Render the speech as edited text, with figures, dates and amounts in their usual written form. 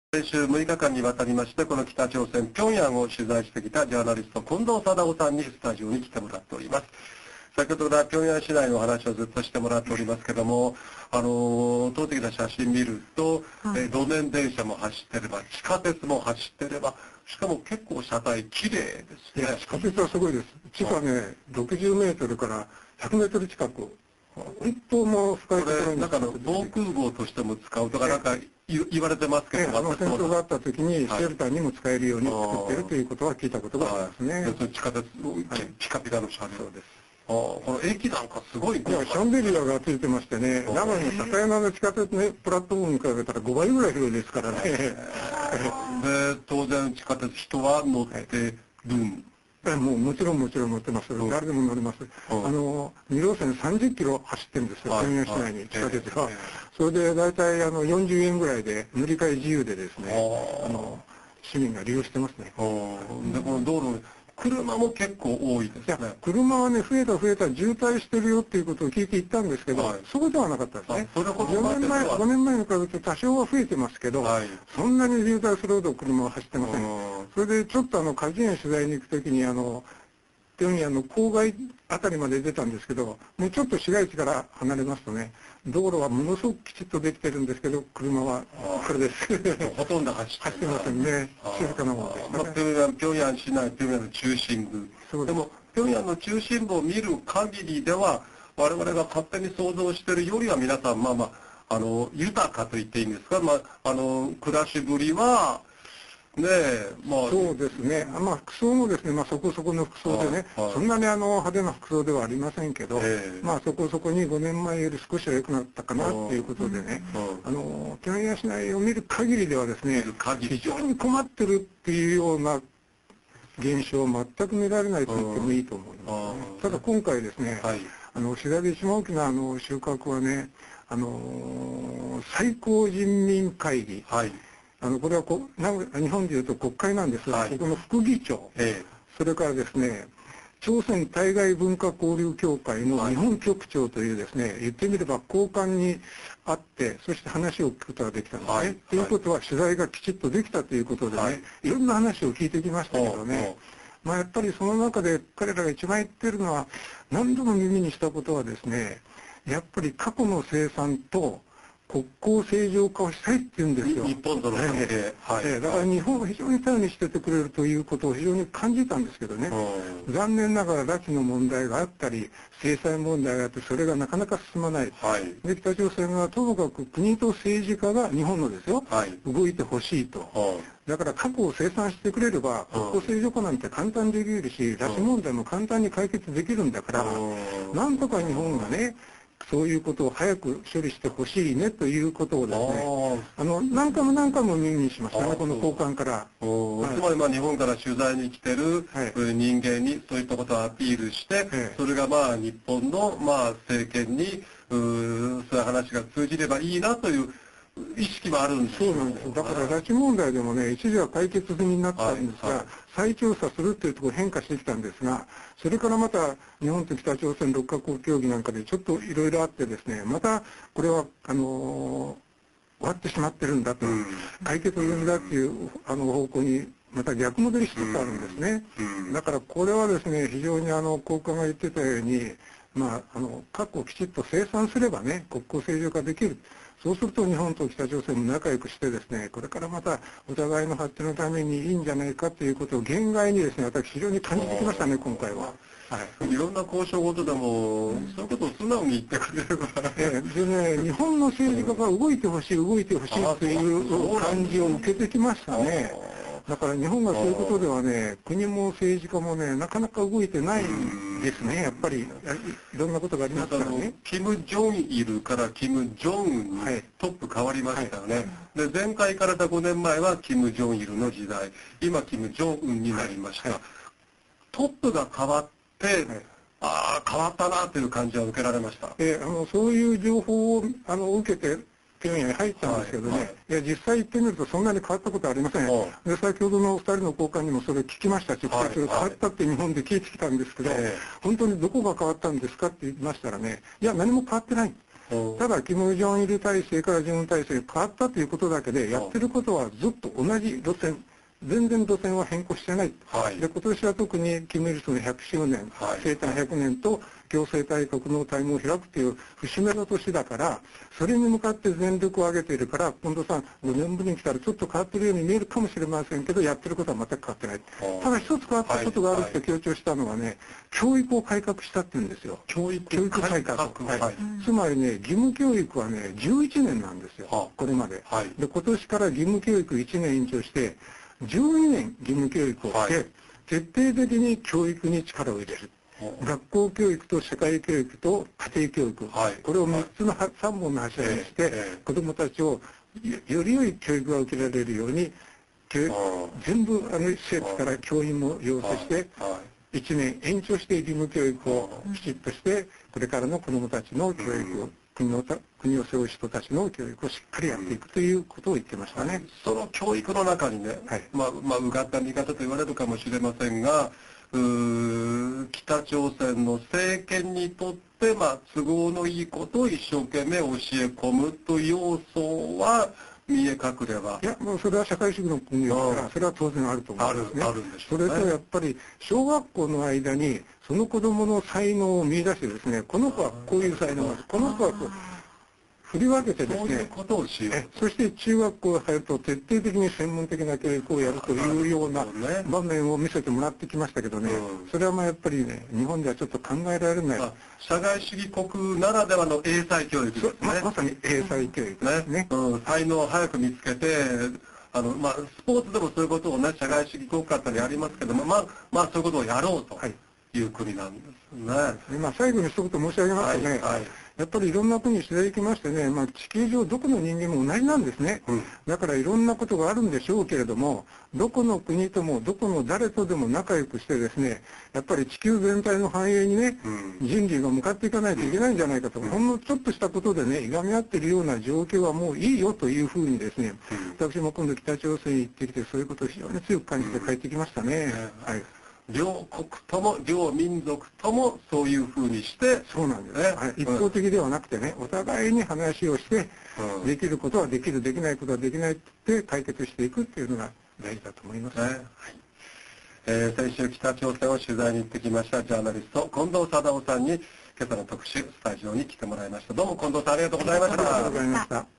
先週6日間にわたりまして、この北朝鮮、平壌を取材してきたジャーナリスト、近藤貞夫さんにスタジオに来てもらっております。先ほどから平壌市内の話をずっとしてもらっておりますけども、撮ってきた写真見ると、路面電車も走ってれば、地下鉄も走ってれば、しかも結構車体きれいですね。 いや、地下鉄はすごいです。地下ね、60メートルから100メートル近く。本当もう深いところに。 なんか防空壕としても使うとかなんか言われてますけど、 戦争があった時にシェルターにも使えるように作っているということは聞いたことがありますね。 地下鉄、ピカピカの車両です。この駅なんかすごい。 シャンデリアがついてましてね、長野の高山の地下鉄ね、プラットフォームに比べたら5倍ぐらい広いですからね。 で、当然地下鉄人は乗ってる。 もちろん乗ってます。誰でも乗れます。2路線30キロ走ってるんですよ、平壌市内に、地下鉄は。それで大体40円ぐらいで乗り換え自由でですね、市民が利用してますね。 で、この道路、車も結構多いですね。 車はね、増えた渋滞してるよっていうことを聞いて行ったんですけど、そうではなかったですね。5年前に比べて多少は増えてますけど、そんなに渋滞するほど車は走ってません。それでちょっと果樹園取材に行くときに、平壌の郊外あたりまで出たんですけど、もうちょっと市街地から離れますとね、道路はものすごくきちっとできてるんですけど、車はこれです。 ほとんど走ってませんね。静かなものですね。 平壌市内、平壌の中心部。でも、平壌の中心部を見る限りでは、我々が勝手に想像しているよりは皆さん、豊かと言っていいんですか、暮らしぶりは、 そうですね。服装もですね、そこそこの服装でね、そんなに派手な服装ではありませんけど、そこそこに5年前より少しは良くなったかなっていうことでね、平壌市内を見る限りではですね、非常に困ってるっていうような現象は全く見られないと言ってもいいと思いますね。ただ今回ですね、取材で一番大きな収穫はね、最高人民会議。これは日本でいうと国会なんですが、ここの副議長、それからですね、朝鮮対外文化交流協会の日本局長というですね、言ってみれば交換にあって、そして話を聞くことができたんですね。ということは取材がきちっとできたということでね、いろんな話を聞いてきましたけどね、やっぱりその中で彼らが一番言ってるのは、何度も耳にしたことはですね、やっぱり過去の清算と国交正常化をしたいって言うんですよ。 日本との関係。 だから日本が非常に頼りにしててくれるということを非常に感じたんですけどね。残念ながら拉致の問題があったり、制裁問題があって、それがなかなか進まない。で、北朝鮮がともかく国と政治家が日本のですよ、動いてほしいと。だから過去を清算してくれれば、国交正常化なんて簡単にできるし、拉致問題も簡単に解決できるんだから、なんとか日本がね、そういうことを早く処理してほしいねということをですね、何回も耳にしましたね、この交換から。 つまり日本から取材に来てる人間にそういったことをアピールして、それが日本の政権にそういう話が通じればいいなという意識もあるんです。 そうなんです。だから拉致問題でもね、一時は解決済みになったんですが、再調査するというところ変化してきたんですが、それからまた日本と北朝鮮6カ国協議なんかでちょっといろいろあってですね、またこれは終わってしまってるんだと、解決済みだっていう方向にまた逆戻りしつつあるんですね。だからこれはですね、非常に高官が言ってたように、過去をきちっと清算すればね、国交正常化できる。そうすると日本と北朝鮮も仲良くしてですね、これからまたお互いの発展のためにいいんじゃないかということを限界にですね、私非常に感じてきましたね、今回は。 いろんな交渉事でも、そういうことを素直に言ってくれるから。 でね、日本の政治家が動いてほしいという感じを受けてきましたね。だから日本がそういうことではね、国も政治家もね、なかなか動いてないですね、やっぱりいろんなことがありますからね。 キム・ジョンイルからキム・ジョンウンにトップ変わりましたよね。で、前回から5年前はキム・ジョンイルの時代、今キム・ジョンウンになりました。トップが変わって、変わったなという感じは受けられました。 そういう情報を受けて、平壌に入ったんですけどね、実際行ってみるとそんなに変わったことはありません。で、先ほどの2人の交換にもそれ聞きましたし、変わったって日本で聞いてきたんですけど、本当にどこが変わったんですかって言いましたらね、いや、何も変わってない。 ただ、金正日体制からジョン体制が変わったということだけで、やってることはずっと同じ路線、全然路線は変更してない。で、今年は特に金日成の100周年、生誕100年と行政大国のタイムを開くという節目の年だから、それに向かって全力を挙げているから、近藤さん、5年ぶりに来たらちょっと変わってるように見えるかもしれませんけど、やってることは全く変わってない。ただ一つ変わったことがあるって強調したのはね、教育を改革したって言うんですよ。教育改革。つまりね、義務教育はね、11年なんですよ、これまで。で、今年から義務教育1年延長して、12年義務教育をして、徹底的に教育に力を入れる。学校教育と社会教育と家庭教育、これを3つの3本の柱にして、子どもたちをより良い教育が受けられるように、全部施設から教員も要請して、1年延長して義務教育をきちっとして、これからの子どもたちの教育を、国を背負う人たちの教育をしっかりやっていくということを言ってましたね。 その教育の中にね、うがった見方と言われるかもしれませんが、北朝鮮の政権にとって、都合のいいことを一生懸命教え込むという要素は見え隠れば。 いや、もうそれは社会主義の国ですから、それは当然あると思いますね。 あるんでしょうね。 それとやっぱり、小学校の間に、その子供の才能を見出してですね、この子はこういう才能がある、この子はこう、振り分けてですね、 そういうことをしよう。 そして中学校が入ると徹底的に専門的な教育をやるというような場面を見せてもらってきましたけどね、それはやっぱりね、日本ではちょっと考えられない。 社会主義国ならではの英才教育ですね。 まさに英才教育ですね。 才能を早く見つけて、スポーツでもそういうことをね、社会主義国家ってやりますけども、そういうことをやろうという国なんですね。 最後に一言申し上げますとね、やっぱりいろんな国に取材行きましてね、地球上どこの人間も同じなんですね。だからいろんなことがあるんでしょうけれども、どこの国ともどこの誰とでも仲良くしてですね、やっぱり地球全体の繁栄にね、人類が向かっていかないといけないんじゃないかと、ほんのちょっとしたことでね、いがみ合っているような状況はもういいよというふうにですね、私も今度北朝鮮に行ってきて、そういうことを非常に強く感じて帰ってきましたね。 両国とも両民族ともそういうふうにして、 そうなんですね、一方的ではなくてね、お互いに話をして、できることはできる、できないことはできないって解決していくっていうのが大事だと思います。 先週北朝鮮を取材に行ってきましたジャーナリスト近藤貞夫さんに今朝の特集スタジオに来てもらいました。どうも近藤さんありがとうございました。 ありがとうございました。